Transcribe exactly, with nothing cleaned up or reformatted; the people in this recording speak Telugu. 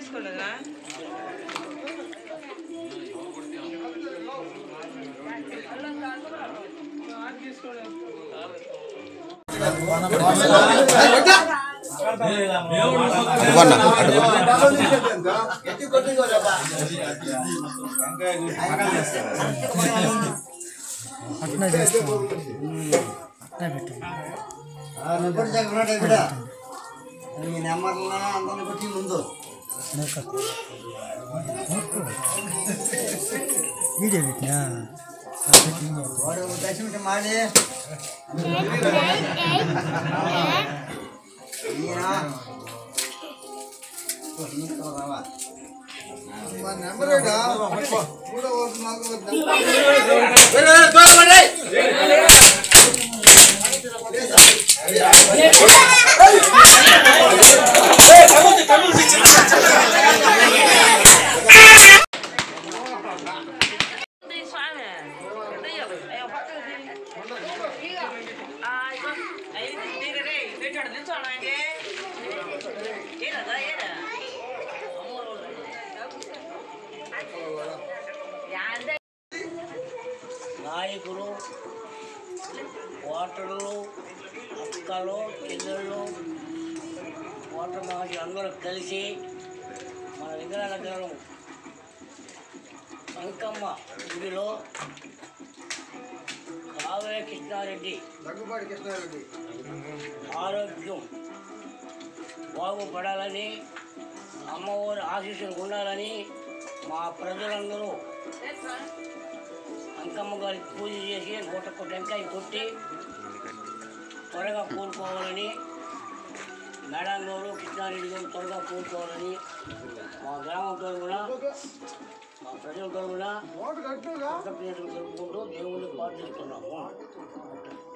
తీసుకోలేదా అట్లా చేస్తాను నెమ్మదిగా అందరిని కొట్టి ముందు వీడియో పెట్టినా వాడు దశమిట మాడి నెంబర్ నాయకులు ఓటర్లు అక్కలు చెల్లెళ్ళు ఓటర్ మహర్షి అందరూ కలిసి మన విగ్రహనగరం అంకమ్మ గుడిలో కావ్య కృష్ణారెడ్డి దగ్గుబాటి కృష్ణారెడ్డి ఆరోగ్యం బాగుపడాలని అమ్మవారి ఆశీస్సులు ఉండాలని మా ప్రజలందరూ అంకమ్మ గారికి పూజ చేసి నూట కొట్టి టెంకాయ కొట్టి త్వరగా కోరుకోవాలని మేడం గారు కృష్ణారెడ్డి గారు త్వరగా కోరుకోవాలని మా గ్రామం తరఫున మా ప్రజల తరఫున కృతజ్ఞతలు జరుపుకుంటూ దేవుణ్ణి ప్రార్థిస్తున్నాము.